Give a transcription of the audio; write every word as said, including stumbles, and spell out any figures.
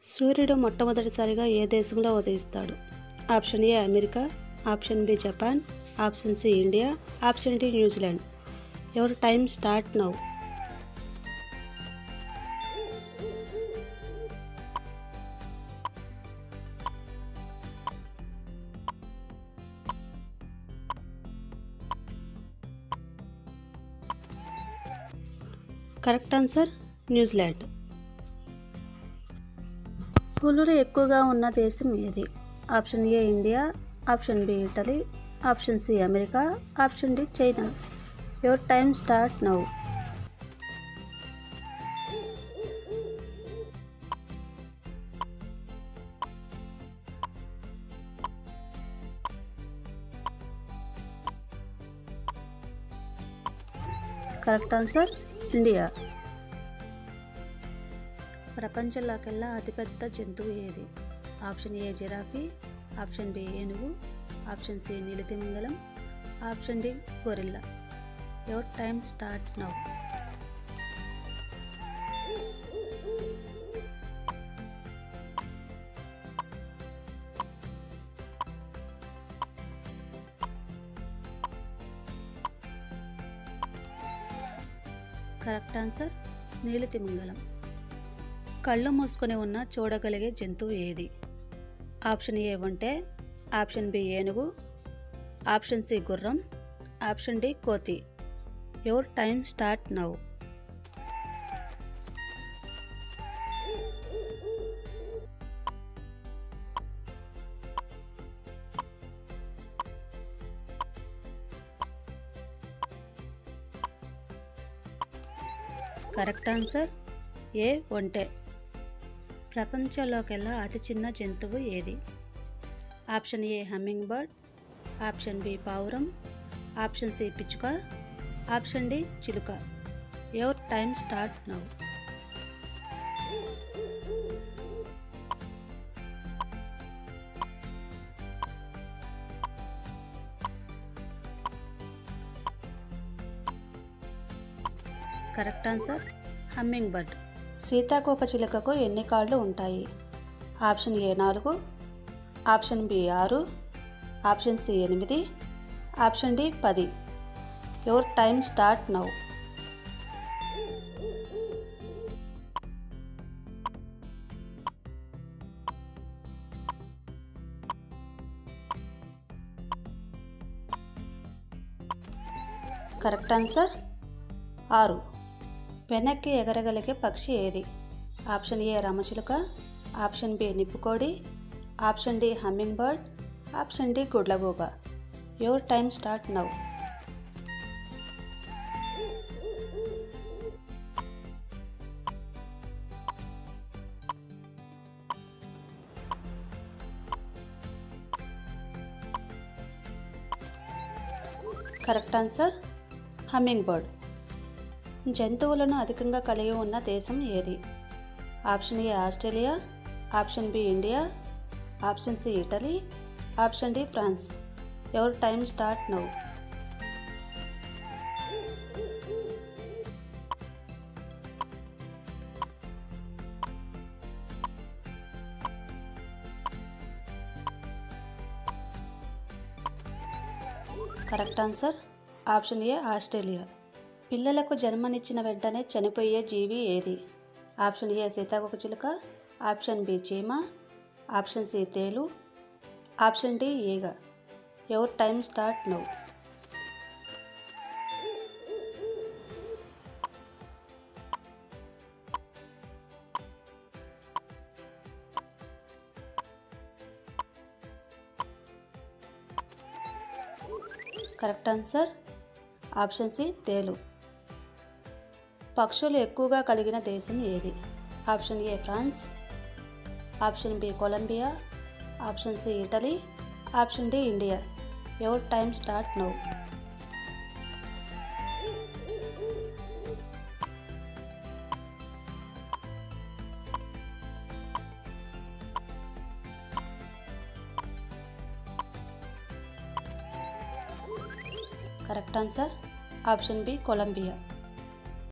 సూర్యుడు మొట్టమొదటిసారిగా ఏ దేశంలో ఉదయిస్తాడు? Option A America, option B Japan, option C India, option D New Zealand. Your time start now. Correct answer New Zealand. పులులు ఎక్కువగా ఉన్న దేశం ఏది? Option A India, option B Italy, option C America, option D China. Your time start now. Correct answer India. ప్రపంచంలోకెల్లా అతిపెద్ద జంతువు ఏది? Option A giraffe, option B ఏనుగు, ఆప్షన్ సి నీలితిమింగలం, option D gorilla. Your time start now. Correct answer నీలితిమింగలం. కళ్ళు మూసుకొని ఉన్న చూడగలిగే జంతువు ఏది? ఆప్షన్ ఏ ఒంటె, ఆప్షన్ బి ఏనుగు, ఆప్షన్ సి గుర్రం, ఆప్షన్ డి కోతి. Your time start now. Correct answer A ఒంటె. ప్రపంచంలోకెల్లా అతి చిన్న జంతువు ఏది? Option A hummingbird, option B పావురం, ఆప్షన్ సి పిచ్చుక, ఆప్షన్ డి చిలుక. Your time start now. Correct answer hummingbird. సీతాకోకచిలుకకు ఎన్ని కాళ్ళు ఉంటాయి? ఆప్షన్ ఏ నాలుగు, ఆప్షన్ బి ఆరు, ఆప్షన్ సి ఎనిమిది, ఆప్షన్ డి పది. Your time start now. Correct answer ఆరు. వెనక్కి ఎగరగలిగే పక్షి ఏది? ఆప్షన్ ఏ రామచిలుక, ఆప్షన్ బి నిప్పుకోడి, option D hummingbird, option D గుడ్లగూబ. Your time start now. Correct answer hummingbird. జంతువులను అధికంగా కలిగి ఉన్న దేశం ఏది? Option A Australia, option B India, option C Italy, option D France. Your time start now. Correct answer option A Australia. పిల్లలకు జన్మనిచ్చిన వెంటనే చనిపోయే జీవి ఏది? ఆప్షన్ ఏ సీతాకోకచిలుక, ఆప్షన్ బి చీమ, ఆప్షన్ సి తేలు, ఆప్షన్ డి ఈగ. Your time start now. Correct answer option C తేలు. పక్షులు ఎక్కువగా కలిగిన దేశం ఏది? Option A France, option B Colombia, option C Italy, option D India. Your time start now. Correct answer option B Colombia.